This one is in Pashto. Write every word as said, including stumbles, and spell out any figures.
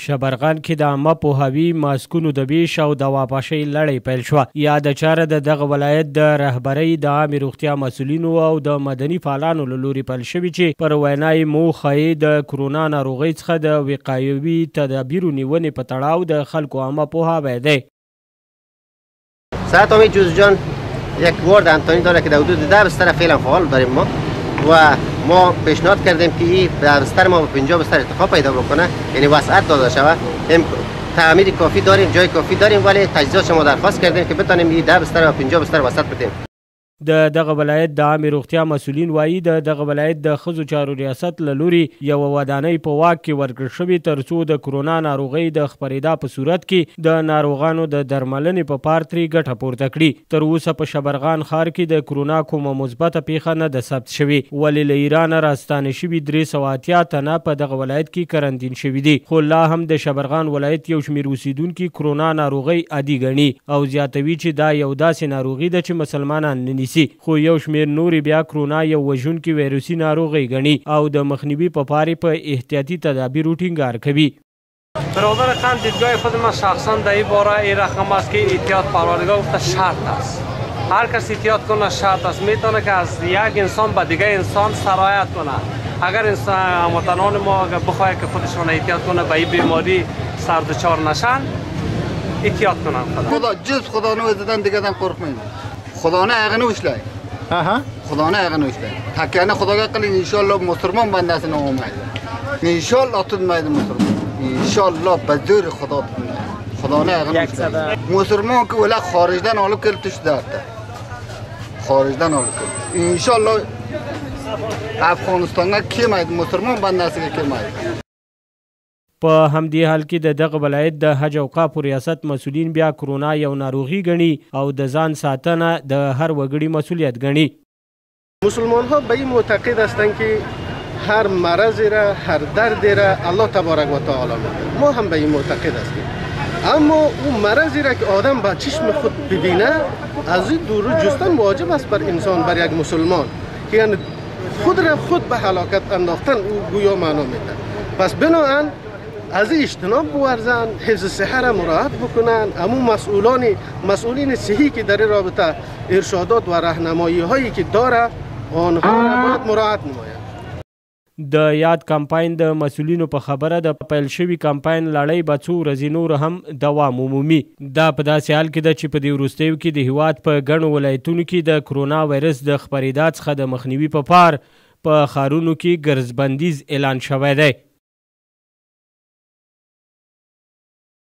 شبرغان کې د عامه پوهاوي ماسکونو د ویش او د واپاشۍ لړۍ پیل شوه. یاده چاره د دغه ولایت د رهبرۍ د عامې روغتیا مسؤلینو او د مدني فعالانو له لوري پیل شوي چې پر وینا یې موخه یې د کرونا ناروغۍ څخه د وقایوي تدابیرو نیونې په تړاو د خلکو عامه پوهاوی دی. سعادت امید جوزی جان یک وارد انتانی داره که در حدود ده بستر فعلا فعال داریم ما و ما پیشنهاد کردیم که این بستر ما به پنجاه بستر ارتقا پیدا بکنه، یعنی وسعت داده شود. تعمیر کافی داریم، جای کافی داریم، ولی تجهیزات ما درخواست کردیم که بتونیم این ده بستر و پنجاه بستر وسعت بدیم. د دغه ولایت د عامې روغتیا مسؤلین وایي د دغه ولایت د ښځو چارو ریاست له لوري یوه ودانۍ په واک کې ورکړل شوې تر څو د کرونا ناروغۍ د خپرېدا په صورت کې د ناروغانو د درملنې په پار ترې ګټه پورته کړي. تر اوسه په شبرغان ښار کې د کرونا کومه مثبته پیښه نه ده ثبت شوې، ولې له ایرانه راستانه شوي درې سوه اتیا تنه په دغه ولایت کې کرنتین شوي دي. خو لا هم د شبرغان ولایت یو شمېر اوسېدونکي کرونا ناروغۍ عادي ګڼي او زیاتوي چې دا یو داسې ناروغي ده چې مسلمانان نه نیسي. خو یو شمېر نورې بیا کرونا یو وژونکي ویروسي ناروغۍ ګڼي او د مخنیوي په پارې په احتیاطي تدابیرو ټینګار کوي. برادر خان دیدگاه خود من شخصا در این باره این رقم است که احتیاط پروردگار گفته شرط است. هر کس احتیاط کنه شرط است، میتونه که از یک انسان به دیگه انسان سرایت کنه. اگر انسان هموطنان ما اگر بخواد که خودشون احتیاط کنه به این بیماری سر دچار نشن، احتیاط کنن. خدا جز خدا نوزدن دیگه دم قرقمین. خدا نه اغنوش لای. آها. خدا نه اغنوش لای. تکیه نه خدا که قلی انشالله مسلمان بنده است نومید. انشالله تود مید مسلمان. انشالله بدور خدا خدا نه اغنوش لای. مسلمان که ولی خارجدن آلو کل توش دارده. خارجدن آلو کل. انشالله افغانستان کی مید مسلمان بنده است که کی مید. په همدې حال کې د دغه ولایت د حج اوقافو ریاست مسؤلین بیا کرونا یو ناروغي ګڼي او د ځان ساتنه د هر وګړي مسئولیت ګڼي. مسلمان ها به این معتقد هستند که هر مرضی را هر دردی را الله تبارک و تعالی میده. ما هم به این معتقد هستیم، اما اون مرضی را که آدم با چشم خود ببینه از این دور جستن واجب است بر انسان، بر یک مسلمان که یعنی خود را خود به هلاکت انداختن او گویا معنا میده. پس بنابراین از این اجتناب بورزن، حفظ صحه را مراعات بکنن. امو مسئولان مسئولین صحی که در رابطه ارشادات و راهنمایی هایی که داره آنها را باید مراعات نماید. د یاد کمپاین د مسؤلینو په خبره د پیل شوي کمپاین لړۍ به څو ورځې نور هم دوام ومومي. دا په داسې حال کې ده چې په دې وروستیو کې د هیواد په ګڼو ولایتونو کې د کرونا وایرس د خپرېدا څخه د مخنیوي په پار په ښارونو کې ګرځبندیز اعلان شوی دی.